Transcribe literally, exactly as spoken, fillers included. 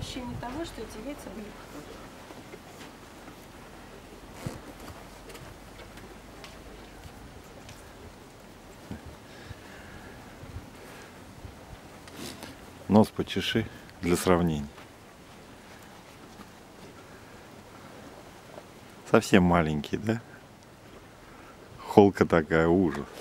ощущение того, что эти яйца были похожи. Нос почеши для сравнения. Совсем маленький, да? Холка такая, ужас.